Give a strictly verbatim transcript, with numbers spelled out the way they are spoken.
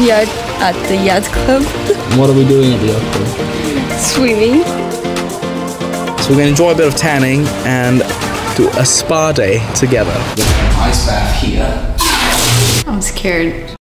We are at the yacht club. What are we doing at the yacht club? Swimming. So we're going to enjoy a bit of tanning and do a spa day together. Ice bath here. I'm scared.